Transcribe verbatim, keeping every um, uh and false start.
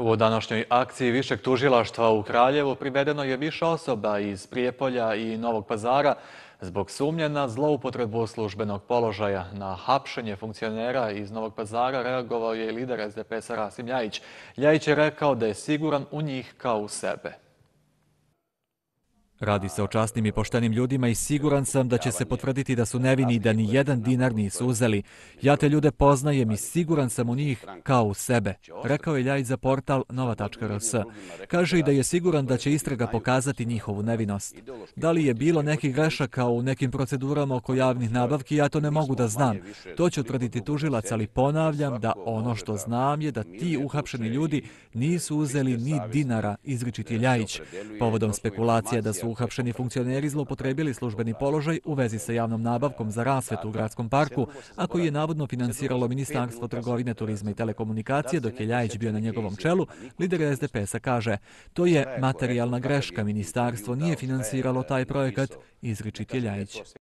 U današnjoj akciji Višeg tužilaštva u Kraljevu privedeno je više osoba iz Prijepolja i Novog Pazara zbog sumnje na zloupotrebu službenog položaja. Na hapšenje funkcionera iz Novog Pazara reagovao je i lider S D P S-a Rasim Ljajić. Ljajić je rekao da je siguran u njih kao u sebe. Radi se o časnim i poštenim ljudima i siguran sam da će se potvrditi da su nevini i da ni jedan dinar nisu uzeli. Ja te ljude poznajem i siguran sam u njih kao u sebe, rekao je Ljajić za portal nova tačka r s. Kaže i da je siguran da će istraga pokazati njihovu nevinost. Da li je bilo nekih grešaka u nekim procedurama oko javnih nabavki, ja to ne mogu da znam. To će utvrditi tužilac, ali ponavljam da ono što znam je da ti uhapšeni ljudi nisu uzeli ni dinara, izričit je Ljajić. Povodom spekulacija da su uhapšeni funkcioneri zloupotrebili službeni položaj u vezi sa javnom nabavkom za rasvetu u gradskom parku, a koji je navodno finansiralo Ministarstvo trgovine, turizma i telekomunikacije, dok je Ljajić bio na njegovom čelu, lider S D P S-a kaže: to je materijalna greška, ministarstvo nije finansiralo taj projekat, izričit je Ljajić.